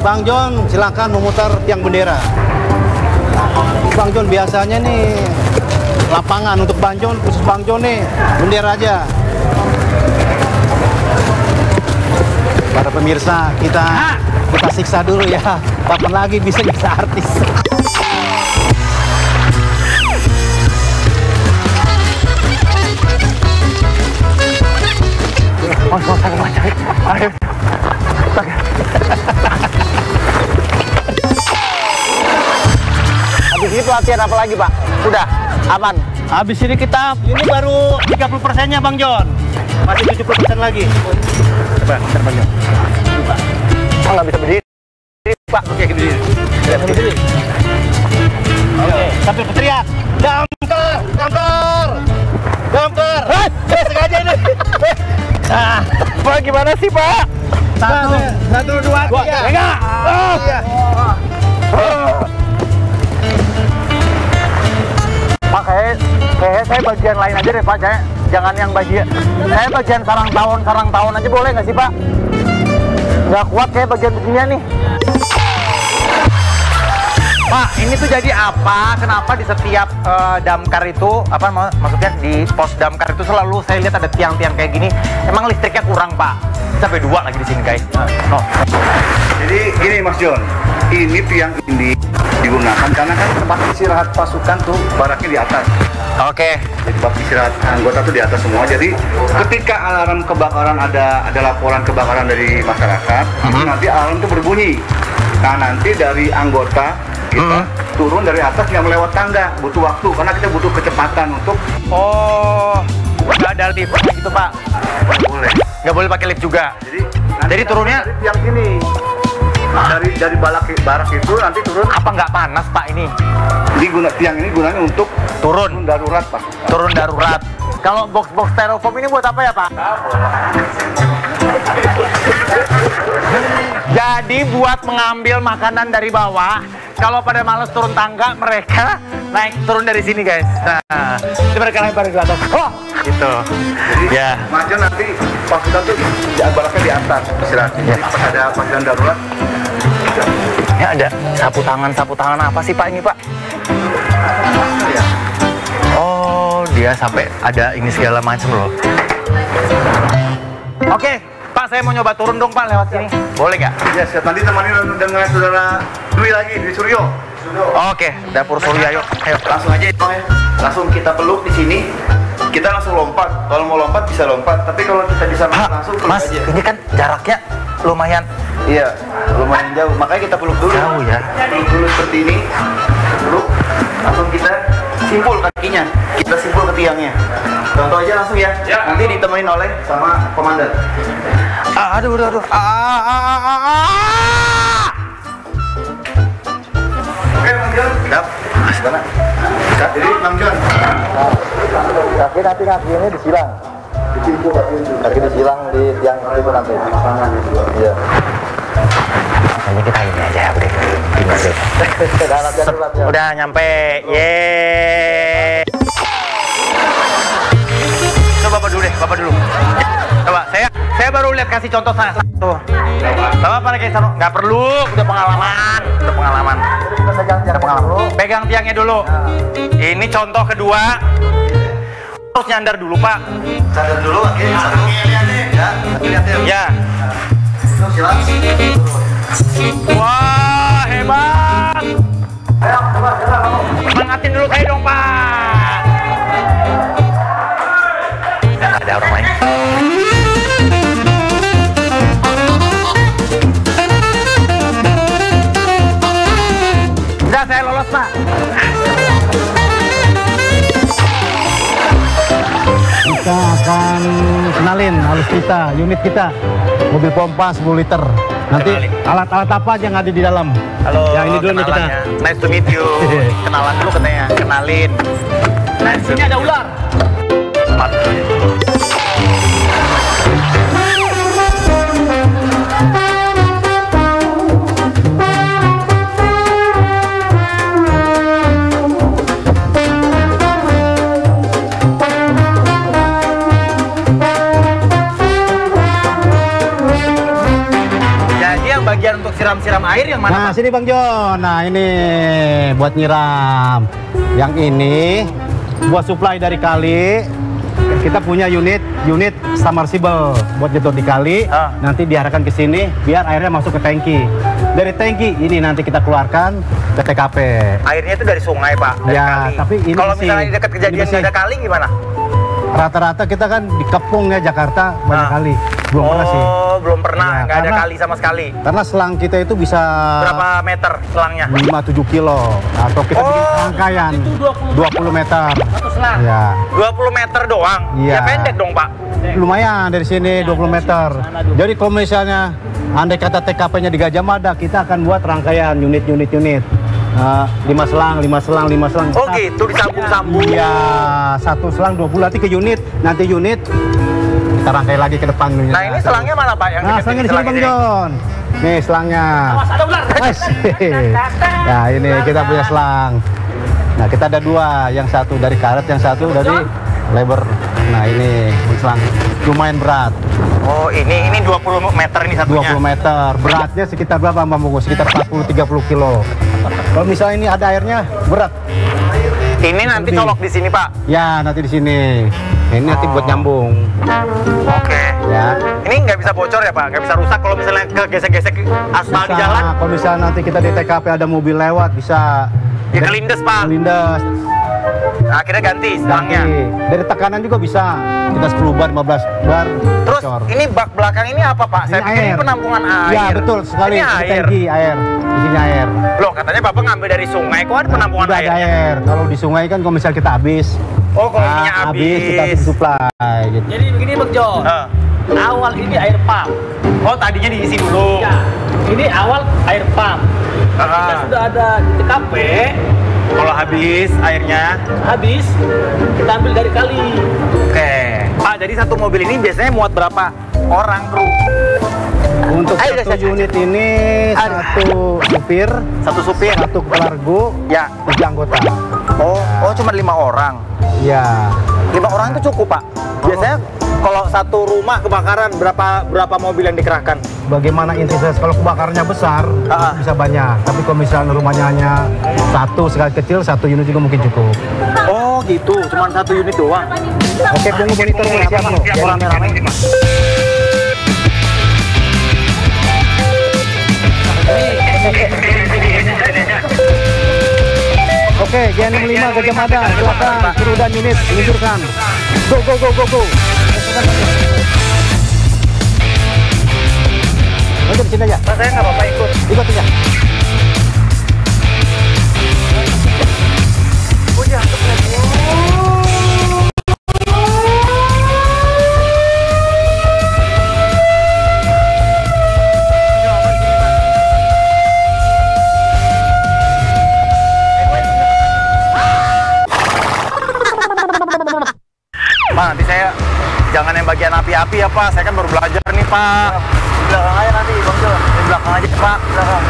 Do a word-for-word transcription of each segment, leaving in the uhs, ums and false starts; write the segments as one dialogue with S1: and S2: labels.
S1: Bang John silakan memutar tiang bendera. Bang John biasanya nih lapangan, untuk Bang John, khusus Bang John nih bendera aja. Para pemirsa, kita kita siksa dulu ya. Kapan lagi bisa bisa artis.
S2: Mas, mas, mas, mas, ayo. Habis itu latihan apa lagi, Pak? Sudah aman.
S1: Habis ini kita, ini baru tiga puluh persennya Bang John. Masih tujuh puluh persen lagi. Coba, bentar Bang John. Coba.
S2: Oh, nggak bisa berdiri, Pak.
S1: Oke, berdiri. Tidak berdiri. Oke, sambil berteriak. Damkar, damkar, damkar. Eh, sengaja ini.
S2: Nah, Pak, gimana sih, Pak?
S1: Satu, satu, dua, tiga.
S2: Enggak. Oh. Oh. Pak, kayak, kayak saya bagian lain aja deh, Pak. Saya, jangan yang bagian. Saya bagian sarang tawon, sarang tawon aja boleh nggak sih, Pak? Nggak kuat kayak bagian beginian nih. Pak, ini tuh jadi apa? Kenapa di setiap uh, damkar itu, apa mak maksudnya di pos damkar itu selalu saya lihat ada tiang-tiang kayak gini. Emang listriknya kurang, Pak? Sampai dua lagi di sini, guys. No.
S3: Jadi gini Mas John, ini tiang ini digunakan karena kan tempat istirahat pasukan tuh baraknya di atas.
S2: Oke.
S3: Jadi tempat istirahat anggota tuh di atas semua. Jadi ketika alarm kebakaran ada ada laporan kebakaran dari masyarakat,
S2: uh-huh.
S3: itu nanti alarm tuh berbunyi. Nah nanti dari anggota kita uh-huh. turun dari atas nggak melewat tangga, butuh waktu karena kita butuh kecepatan untuk.
S2: Oh, nggak ada lift gitu, Pak?
S3: Nggak boleh.
S2: Nggak boleh pakai lift juga.
S3: Jadi,
S2: Jadi turunnya
S3: dari tiang sini. Dari dari barak barak itu nanti turun.
S2: Apa nggak panas, Pak, ini?
S3: Di guna tiang ini gunanya untuk
S2: turun
S3: darurat, Pak.
S2: Turun darurat. Kalau box-box styrofoam ini buat apa ya, Pak? Jadi buat mengambil makanan dari bawah. Kalau pada males turun tangga, mereka naik turun dari sini, guys. Nah, itu mereka lempar ke atas. Oh, gitu.
S3: Jadi,
S2: ya.
S3: Maju nanti pasukan tuh baraknya di atas istirahatnya.
S2: Ya.
S3: Jadi pas ada panggilan darurat.
S2: Ini ada sapu tangan, sapu tangan apa sih, Pak, ini, Pak?
S3: Ya.
S2: Oh, dia sampai ada ini segala macam loh. Oke, Pak, saya mau nyoba turun dong, Pak, lewat sini. Boleh nggak?
S3: Ya, siap. Nanti temani dengan saudara Dwi lagi, Dwi Suryo.
S2: Oke, dapur Surya, yuk. Ayo.
S3: Langsung aja, Bang, ya. Langsung kita peluk di sini. Kita langsung lompat. Kalau mau lompat bisa lompat. Tapi kalau kita bisa
S2: Pak,
S3: langsung peluk
S2: Mas,
S3: aja.
S2: ini kan jaraknya lumayan.
S3: Iya, lumayan jauh. Makanya kita peluk dulu.
S2: Jauh ya.
S3: Peluk dulu seperti ini. Peluk. Langsung kita simpul kakinya. Kita simpul ke tiangnya. Contoh aja langsung ya. Ya. Nanti ditemenin oleh sama komandan.
S2: Ah, aduh, aduh, aduh. Ah, ah, ah, ah, ah.
S3: Oke, Bang John. Siap. Gimana? Siap. Jadi, Bang John.
S2: Kaki nanti kaki ini disilang. Kaki disilang di tiang itu nanti. Iya. Kayaknya kita ini aja ya, udah. Gini aja. Udah nyampe. Yeay. Coba Bapak dulu deh, Bapak dulu. Coba, saya saya baru lihat kasih contoh saya satu. Bapak pada kayak satu, nggak perlu, udah pengalaman, udah pengalaman. Udah pengalaman. Pegang tiangnya dulu. Ini contoh kedua. Terus nyandar dulu, Pak.
S3: Sadar dulu, oke. Sadar ya. Lihat ya.
S2: Ya.
S3: Terus silang.
S2: Wah, hebat.
S3: Ayo, coba, coba kamu.
S2: Semangatin dulu saya dong, Pak. Nggak ada orang lain. Udah, saya lolos, Pak.
S1: Kita akan kenalin alutsista, unit kita. Mobil pompa sepuluh liter. Nanti alat-alat apa aja yang ada di dalam?
S2: Halo,
S1: yang ini dulu nih kita.
S2: ya. Nice to meet you. Kenalan dulu katanya, kenalin.
S1: Nah, di sini ada ular.
S2: Smart. siram-siram air yang mana?
S1: Nah,
S2: Pak?
S1: sini Bang Jon. Nah, ini buat nyiram. Yang ini buat supply dari kali. Kita punya unit unit submersible buat jatuh di kali.
S2: Ah.
S1: Nanti diarahkan ke sini biar airnya masuk ke tangki. Dari tangki ini nanti kita keluarkan ke T K P.
S2: Airnya itu dari sungai, Pak. Dari
S1: Ya,
S2: kali.
S1: tapi ini
S2: kalau
S1: bersih.
S2: misalnya di dekat kejadian
S1: Ini bersih.
S2: nggak ada kali gimana?
S1: Rata-rata kita kan di Kepung ya Jakarta banyak
S2: Ah.
S1: kali. Belum
S2: oh,
S1: pernah sih.
S2: belum pernah.
S1: Ya,
S2: Nggak ada
S1: karena-
S2: kali sama sekali.
S1: Karena selang kita itu bisa
S2: Berapa meter selangnya?
S1: lima tujuh kilo atau kita bikin
S2: Oh,
S1: rangkaian dua puluh meter. Ya.
S2: dua puluh meter doang?
S1: Iya.
S2: Ya pendek dong, Pak.
S1: Lumayan dari sini dua puluh meter. Jadi kalau misalnya andai kata T K P-nya di Gajah Mada, kita akan buat rangkaian unit-unit-unit. Uh, lima selang, lima selang, lima selang.
S2: Oh
S1: Sat-
S2: gitu, disambung-sambung.
S1: Iya, satu selang dua puluh nanti ke unit, nanti unit kita rangkai lagi ke depan.
S2: Nah ini selangnya mana, Pak? Yang
S1: Nah,
S2: deket
S1: selangnya di
S2: selang
S1: sini Bang
S2: ini?
S1: Jon. Nih selangnya.
S2: Ada ular.
S1: Asik. Nah ini kita punya selang. Nah kita ada dua, yang satu dari karet, yang satu dari lebar. Nah ini selang lumayan berat,
S2: Oh ini ini dua puluh meter ini
S1: dua
S2: satunya.
S1: puluh meter. Beratnya sekitar berapa Mbak Mugo? Sekitar empat puluh tiga puluh kilo. Kalau misalnya ini ada airnya berat.
S2: Ini nanti
S1: Lebih.
S2: colok di sini, Pak.
S1: Ya nanti di sini. Ini nanti buat nyambung.
S2: Oke.
S1: Ya.
S2: Ini nggak bisa bocor ya, Pak? Nggak bisa rusak kalau misalnya kegesek-gesek aspal di
S1: Bisa,
S2: jalan?
S1: kalau misalnya nanti kita di T K P ada mobil lewat bisa.
S2: Ya kelindes, Pak.
S1: Kelindes.
S2: Akhirnya ganti selangnya.
S1: Ganti. Dari tekanan juga bisa. Kita sepuluh bar, lima belas bar.
S2: Terus
S1: bocor.
S2: ini bak belakang ini apa, Pak? Saya
S1: Ini
S2: pikir ini
S1: air.
S2: penampungan air.
S1: Ya betul sekali.
S2: Ini
S1: Ini
S2: air.
S1: tangki air. Isinya air.
S2: Loh, katanya Bapak ngambil dari sungai, kok ada penampungan
S1: Udah ada
S2: air?
S1: air. Kalau di sungai kan kalau misalnya kita habis.
S2: Oh, kalau
S1: nah,
S2: ininya habis.
S1: kita habis supply gitu.
S4: Jadi begini Bang Jon,
S2: Eh.
S4: awal ini air pump.
S2: Oh, tadinya diisi dulu.
S4: Ya, ini awal air pump. Ketika
S2: Ah.
S4: sudah ada di T K P,
S2: Kalau habis airnya,
S4: habis kita ambil dari kali.
S2: oke. Pak, jadi satu mobil ini biasanya muat berapa orang kru?
S1: Untuk
S2: Ayo,
S1: satu
S2: Des, Des.
S1: unit ini
S2: Aduh.
S1: satu supir,
S2: Satu supir.
S1: satu pelargo,
S2: Ya.
S1: tiga anggota.
S2: Oh, oh cuma lima orang.
S1: Ya.
S2: Lima orang itu cukup, Pak. Biasanya kalau satu rumah kebakaran berapa berapa mobil yang dikerahkan?
S1: Bagaimana intensitas kalau kebakarnya besar
S2: Ah.
S1: bisa banyak. Tapi kalau misalnya rumahnya hanya satu sekali kecil, satu unit juga mungkin cukup.
S2: Oh, gitu. Cuma satu unit doang.
S1: Oke, tunggu monitornya siap lo.
S2: Siap, rame-rame.
S1: Oke, G enam lima Gajah Mada, silakan kru dan unit luncurkan. Go go go go go. Oke, di sini aja.
S2: Pak, saya nggak apa-apa ikut.
S1: Ikut aja.
S2: Oh, ya. Pak, nanti saya jangan yang bagian api-api ya, Pak. Saya kan baru belajar nih, Pak. Di belakang aja nanti, Bang Jo. Di belakang aja, Pak. Belakang.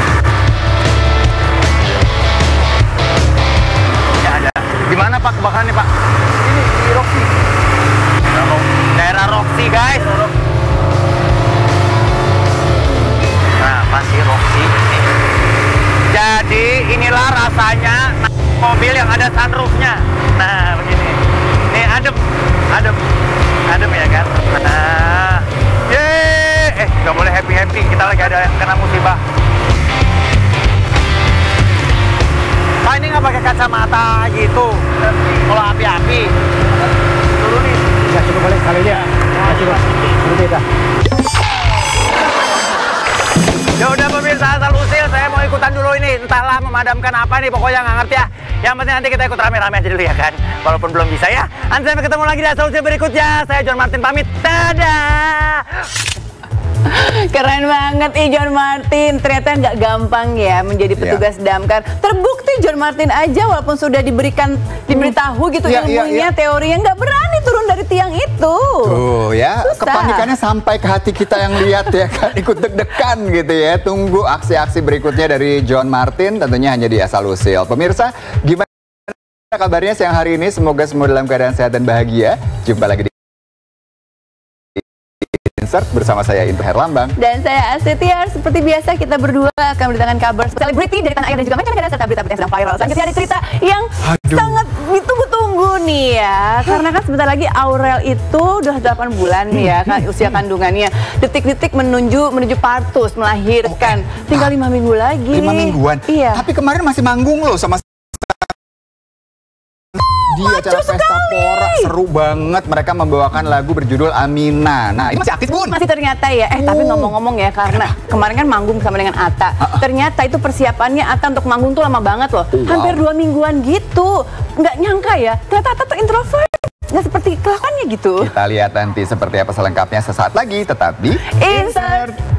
S2: Ya ada. Di mana, Pak, kebakarannya, Pak? Ini di Roxy. Daerah Roxy, guys. Nah, pasti Roxy. Jadi inilah rasanya mobil yang ada sunroofnya. Nah, begini. Nih adem, adem, adem ya kan. Nah, yeay, eh nggak boleh happy happy. Kita lagi ada yang kena musibah. Pak ini nggak pakai kacamata gitu. Kalau api-api, turunin.
S1: Ya, coba balik sekali aja. Ya, coba. Ini dah.
S2: Ya udah pemirsa asal usil, saya mau ikutan dulu ini. Entahlah memadamkan apa nih, pokoknya nggak ngerti ya. Yang penting nanti kita ikut rame-rame aja dulu ya kan. Walaupun belum bisa ya. Nanti sampai ketemu lagi di asal usil berikutnya. Saya John Martin pamit. Dadah.
S5: Keren banget ih John Martin. Ternyata nggak gampang ya menjadi petugas damkar. Terbukti John Martin aja walaupun sudah diberikan diberitahu gitu
S6: Iya, iya,
S5: ilmunya,
S6: iya.
S5: teorinya nggak berani turun dari tiang itu.
S6: Tuh ya,
S5: Susah.
S6: kepanikannya sampai ke hati kita yang lihat ya kan, ikut deg-degan gitu ya. Tunggu aksi-aksi berikutnya dari John Martin, tentunya hanya di Asal Usil. Pemirsa, gimana kabarnya siang hari ini? Semoga semua dalam keadaan sehat dan bahagia. Jumpa lagi di Insert bersama saya Indra Herlambang.
S5: Dan saya Astiar. Seperti biasa kita berdua akan mendatangkan kabar selebriti dari tanah air dan juga mancanegara serta berita-berita yang sedang viral. Selanjutnya ada cerita yang
S6: Aduh.
S5: sangat ditunggu-tunggu nih ya. Karena kan sebentar lagi Aurel itu udah delapan bulan nih ya kan usia kandungannya. Detik-detik menuju menuju partus melahirkan. Tinggal lima minggu lagi.
S6: Lima mingguan.
S5: Iya.
S6: Tapi kemarin masih manggung loh sama di acara Pesta Pora. Seru banget, mereka membawakan lagu berjudul Amina. Nah, ini masih aktif, Bun?
S5: Masih ternyata ya, eh tapi ngomong-ngomong ya, karena kemarin kan manggung sama dengan Atta. Ternyata itu persiapannya Atta untuk manggung tuh lama banget loh.
S6: Wow.
S5: Hampir dua mingguan gitu. Nggak nyangka ya, ternyata Atta tuh introvert. Nggak seperti kelakuannya gitu.
S6: Kita lihat nanti seperti apa selengkapnya sesaat lagi, tetap di
S5: Insert.